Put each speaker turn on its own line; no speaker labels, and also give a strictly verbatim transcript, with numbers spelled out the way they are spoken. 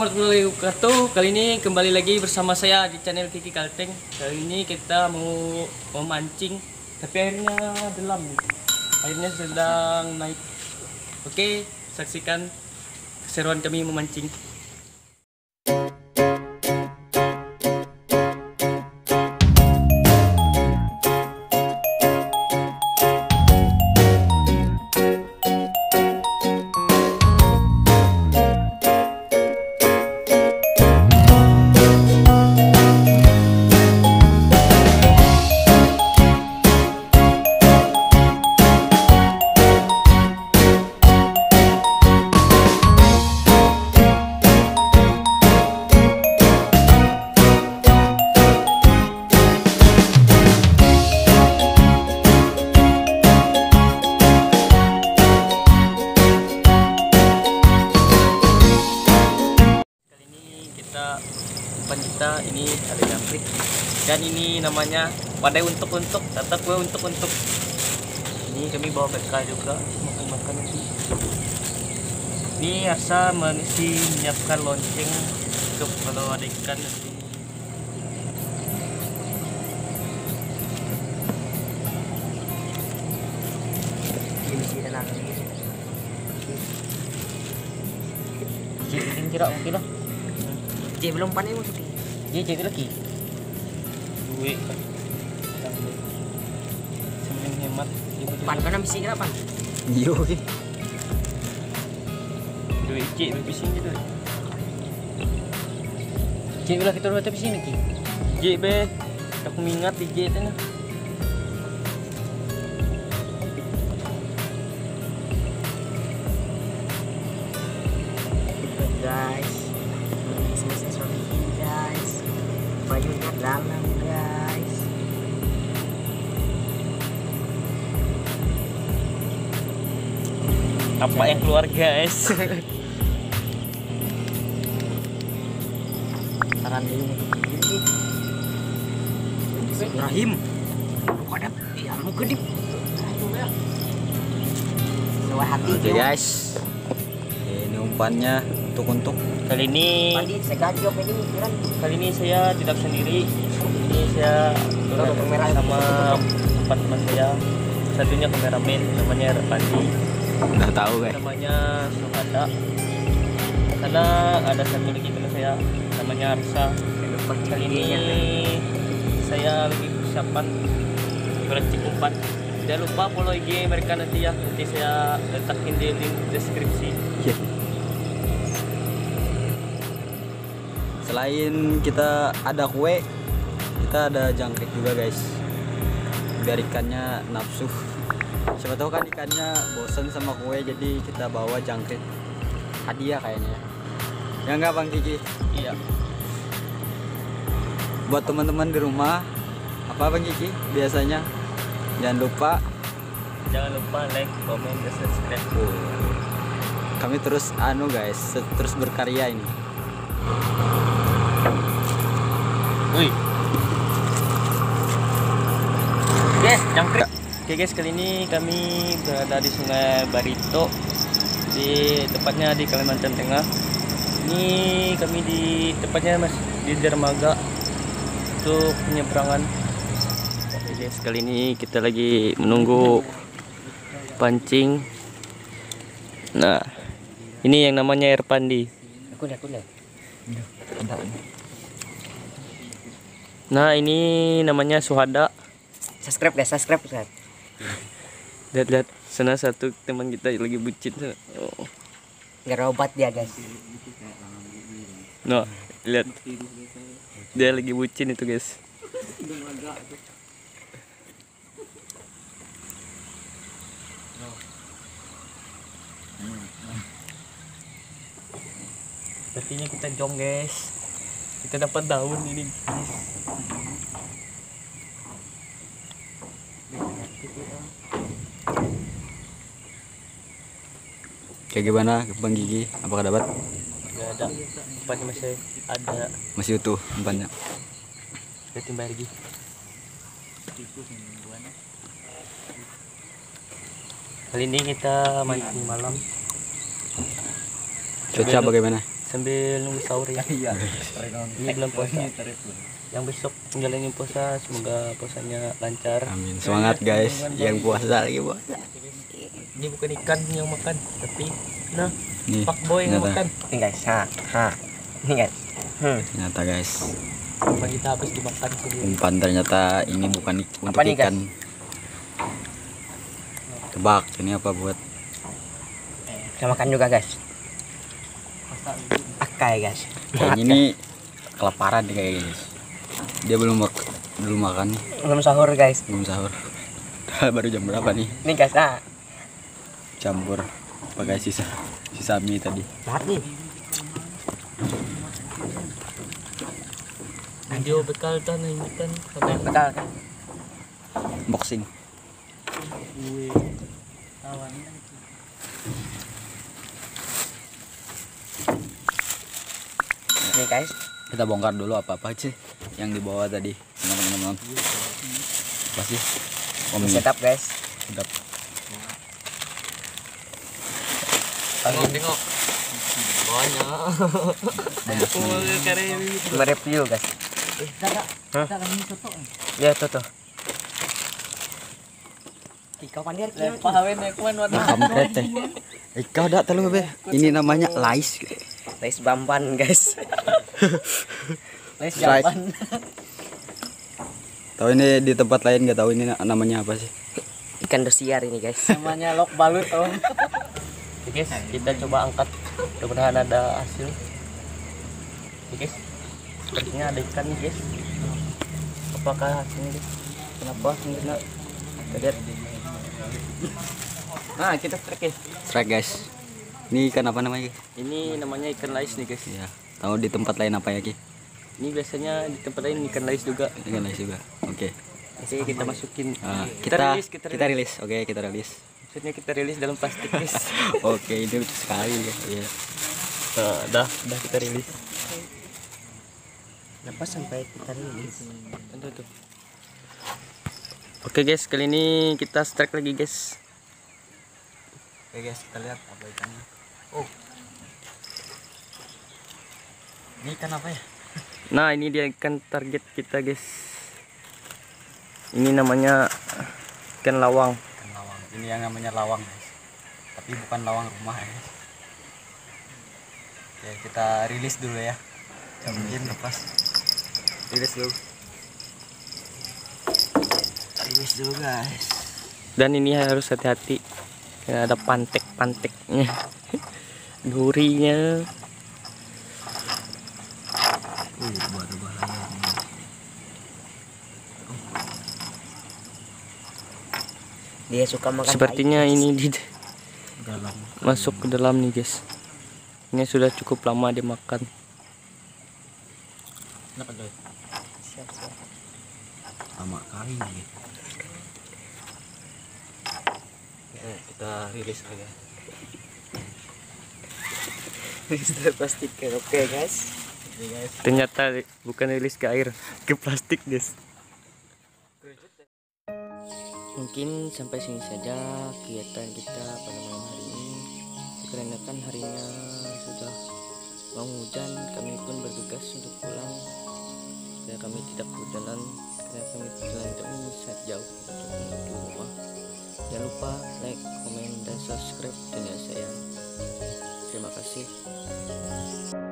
warahmatullahi wabarakatuh. Kali ini kembali lagi bersama saya di channel Kiki Kalteng. Kali ini kita mau memancing, tapi airnya dalam. Airnya sedang naik. Oke, saksikan keseruan kami memancing. Depan kita ini ada jangkrik dan ini namanya wadai untuk-untuk, kata gue untuk-untuk. Ini kami bawa bekal juga makan-makan nanti. Ini Arsa masih menyiapkan lonceng untuk kalau ada ikan nanti. Ini sih tenang ini. Jadi kira mungkin lah. J belum panen mau sedih. J J lagi. Duit. Semakin hemat. Pan kan misi kenapa? Iya oke. Duit J bising gitu. J bilang kita udah tapi sini ki. J be. Aku mingat di J itu nah. Guys. Bajunya dalam guys. Apa yang keluar guys? Saran ini Ibrahim kodap ya mau kedip sewa hati. Oke guys, ini umpannya untuk-untuk kali ini. Kali ini saya tidak sendiri. Ini saya sama empat teman saya. Satunya kameramen namanya Pandi. Udah tahu guys. Namanya Suhada. Karena ada satu lagi teman saya namanya Arsa. Kali ini saya lagi persiapan berancing umpan. Jangan lupa follow I G mereka nanti ya. Nanti saya letakin di link deskripsi. Yeah.
Selain kita ada kue, kita ada jangkrik juga guys. Biar ikannya nafsu. Siapa tahu kan ikannya bosan sama kue, jadi kita bawa jangkrik hadiah kayaknya. Ya enggak Bang Kiki?
Iya.
Buat teman-teman di rumah, apa Bang Kiki biasanya? Jangan lupa
Jangan lupa like, komen, dan subscribe.
Oh. Kami terus anu guys, terus berkarya ini.
Wih. Guys, jangkrik. Oke guys, kali ini kami berada di Sungai Barito, di tepatnya di Kalimantan Tengah. Ini kami di tepatnya mas di dermaga untuk penyeberangan. Oke guys, kali ini kita lagi menunggu pancing. Nah, ini yang namanya air pandi. Aku lihat, aku lihat. Nah, ini namanya Suhada.
Subscribe guys, subscribe guys.
Lihat-lihat, sana satu teman kita lagi bucin. Oh.
Nggak obat dia guys.
Nah, lihat. Dia lagi bucin itu guys. Sepertinya kita jong guys. Kita dapat daun ini guys.
Kayak gimana Bang Gigi? Apakah dapat?
Gak ada. Umpannya masih ada.
Masih utuh umpannya.
Kita timbang lagi. Kali ini kita mancing malam.
Cuaca bagaimana?
sambil nunggu sahur ya.
Iya.
Ini bulan puasa. Yang besok menjalani puasa semoga puasanya lancar.
Amin. Semangat guys, yang puasa lagi puasa.
Ini bukan ikan yang makan, tapi nah
Nih,
pak boy yang
nyata.
makan.
Ini guys, ha, ha. Ini guys. Hmm.
Ternyata guys,
Umpan kita habis dimakan sendiri.
umpan ternyata ini bukan ik- untuk
Apa nih, guys?
ikan. Tebak, ini apa buat?
Kita makan juga guys. Akai guys.
Kayaknya ini kelaparan nih kayak guys. Dia belum mak belum makan nih,
Belum sahur guys.
belum sahur. Baru jam berapa nih?
Ini guys, ah.
Campur pakai sisa sisa mie tadi.
Lihat nih.
Video bekal tan ini kan sampai
Bekal kan.
Boxing.
Nih guys.
Kita bongkar dulu apa-apa sih yang dibawa tadi, teman-teman. Apa sih? Oh, mie.
Setup guys.
Sedap.
tengok tengok banyak.
Banyak
Aku
mie.
keren.
Mereview guys. Hah? Ya tuh tuh. Ikaw pandir kieu.
Pahawen ya kuman warna.
Kampret teh. Ika udah telu be. Ini namanya lais.
Guys bamban guys.
Les
Strike.
jawaban.
Tahu ini di tempat lain nggak tahu ini na- namanya apa sih?
Ikan dosiar ini guys.
Namanya lok balut om. Oke guys, kita coba angkat. Mudah-mudahan ada hasil. Oke guys, sepertinya ada ikan nih guys. Apakah hasilnya guys? Kenapa sebenarnya? Kita lihat. Nah kita strike ya.
Strike guys. Ini ikan apa namanya? Ki?
Ini namanya ikan lais nih guys.
Ya. Tahu di tempat lain apa ya Ki?
Ini biasanya di tempat lain ikan lais juga.
Ikan lais juga. Oke.
Jadi kita masukin.
Ah,
kita,
kita
rilis, kita,
kita
rilis.
rilis. Oke, kita rilis.
Maksudnya kita rilis dalam plastik guys.
Oke, ini lucu sekali ya. Iya.
Nah, dah, dah kita rilis.
Kenapa sampai kita rilis?
Tentu tuh. Oke guys, kali ini kita strike lagi guys.
Oke guys, kita lihat apa ikannya. Oh. Ini ikan apa ya?
Nah ini dia ikan target kita guys. Ini namanya ikan lawang.
Ikan lawang. Ini yang namanya lawang guys. Tapi bukan lawang rumah ya guys. Oke, kita rilis dulu ya. Mungkin lepas.
Rilis dulu.
Rilis dulu guys.
Dan ini harus hati-hati. Karena ada pantek-panteknya. Durinya.
Uh, bahaya.
Dia suka makan
Sepertinya
tai, guys.
ini di
Dalam.
masuk ke dalam nih guys. Ini sudah cukup lama dimakan.
Kenapa guys?
Siap-siap.
Lama kali nih. Ya, kita rilis aja.
Sudah plastik kan. Oke guys.
Oke guys.
Ternyata bukan rilis ke air, ke plastik guys. Mungkin sampai sini saja kegiatan kita pada malam hari ini. Karena kan harinya sudah mau hujan, kami pun bergegas untuk pulang. Karena kami tidak kehujanan, karena kami perjalanan kami sangat jauh untuk menuju rumah. Jangan lupa like, komen, dan subscribe channel saya. Terima kasih.